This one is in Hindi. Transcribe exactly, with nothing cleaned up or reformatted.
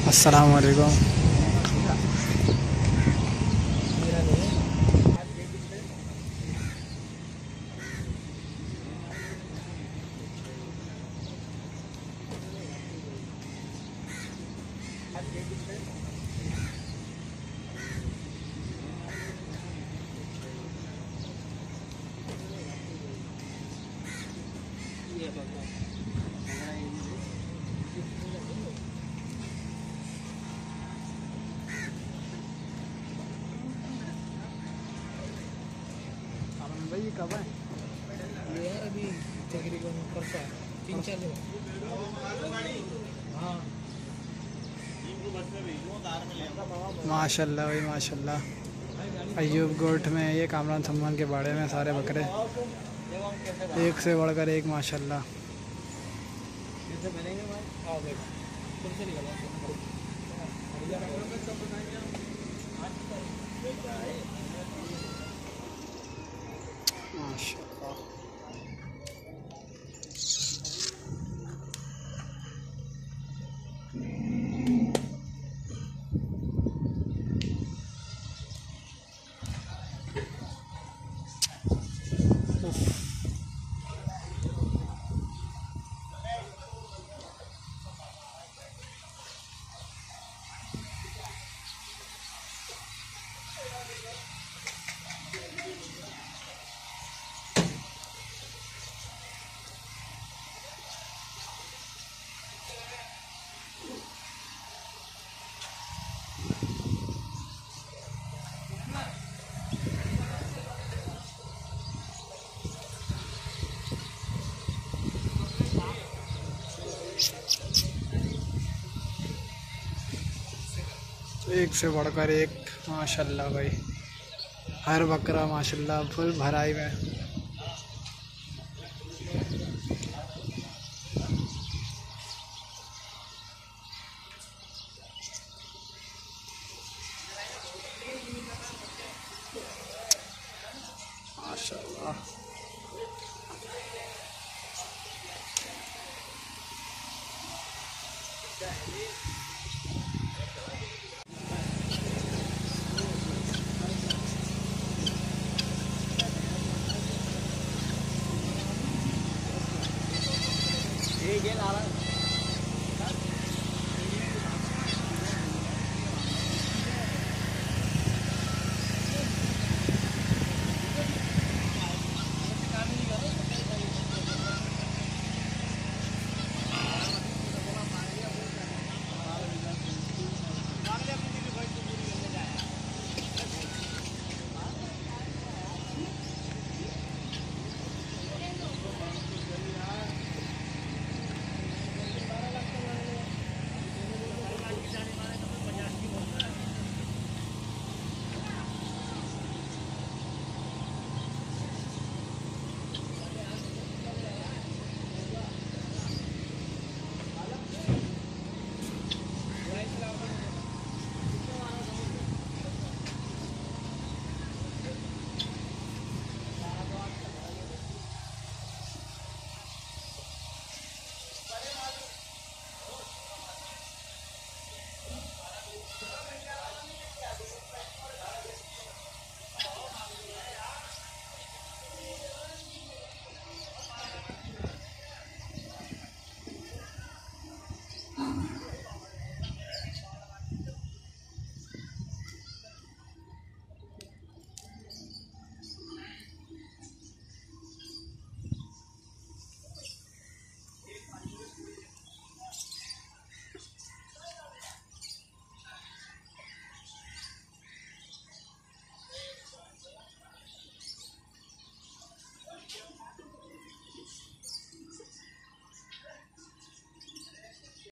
अस्सलाम वालेकुम। भाई ये कब है? ये यार अभी तकरीबन परसों तीन चार दिन। हाँ माशाल्लाह भाई माशाल्लाह। अयूब गोट में ये कामरान सम्मान के बाड़े में सारे बकरे एक से बढ़कर एक माशाल्लाह। माशाल्लाह एक से बढ़कर एक माशाल्लाह भाई। हर बकरा माशाल्लाह फुल भराई में। माशाल्लाह ये ये